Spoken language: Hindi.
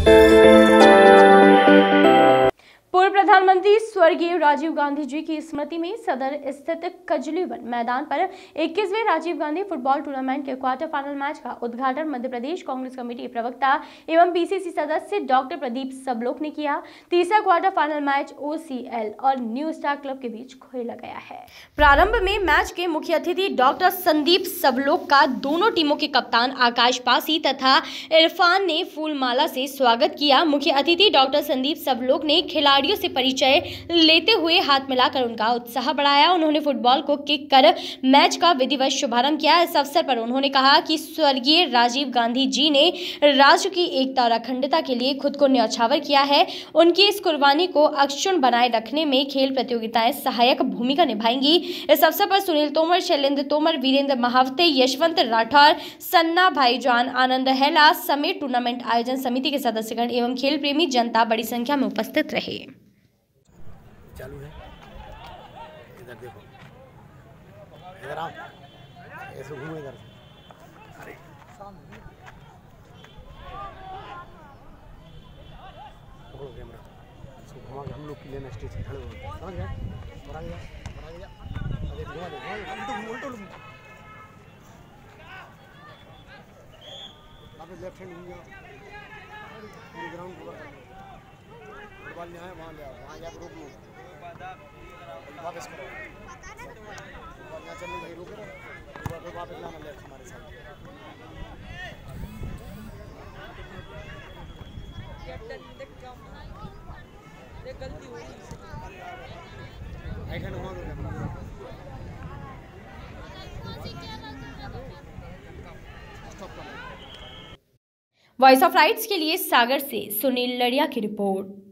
पूर्व प्रधानमंत्री स्वर्गीय राजीव गांधी जी की स्मृति में सदर स्थित कजलीवन मैदान पर 21वें राजीव गांधी फुटबॉल टूर्नामेंट के क्वार्टर फाइनल मैच का उद्घाटन मध्य प्रदेश कांग्रेस कमेटी प्रवक्ता एवं पीसीसी सदस्य डॉक्टर प्रदीप सबलोक ने किया। तीसरा क्वार्टर फाइनल मैच ओसीएल और न्यू स्टार क्लब के बीच खेला गया है। प्रारंभ में मैच के मुख्य अतिथि डॉक्टर संदीप सबलोक का दोनों टीमों के कप्तान आकाश पासी तथा इरफान ने फूलमाला से स्वागत किया। मुख्य अतिथि डॉक्टर संदीप सबलोक ने खिलाड़ियों से परिचय लेते हुए हाथ मिलाकर उनका उत्साह बढ़ाया। उन्होंने फुटबॉल को किक कर मैच का विधिवत शुभारंभ किया। इस अवसर पर उन्होंने कहा कि स्वर्गीय राजीव गांधी जी ने राष्ट्र की एकता और अखंडता के लिए खुद को न्यौछावर किया है। उनकी इस कुर्बानी को अक्षुण्ण बनाए रखने में खेल प्रतियोगिताएं सहायक भूमिका निभाएंगी। इस अवसर पर सुनील तोमर, शैलेंद्र तोमर, वीरेंद्र महावते, यशवंत राठौर, सन्ना भाईजान, आनंद हेला समेत टूर्नामेंट आयोजन समिति के सदस्यगण एवं खेल प्रेमी जनता बड़ी संख्या में उपस्थित रहे। चालू है, इधर देखो, इधर आओ, ऐसे घूमो इधर से, अरे पकड़ो कैमरा, इसको घुमा के हम लोग की लेना स्टेज खड़े हो, समझ गए? और आगे जा, अरे घुमा दे, उल्टो आप लेफ्ट हैंड घूम जाओ, पूरी ग्राउंड कवर फुटबॉल यहाँ है, वहाँ ले आओ, वहाँ जाकर रोक लो, वापस करो, यहाँ चलने लगी रोक लो, वापस लाना लेफ्ट हमारे साथ। गलती हो रही वॉइस ऑफ राइट्स के लिए सागर से सुनील लड़िया की रिपोर्ट।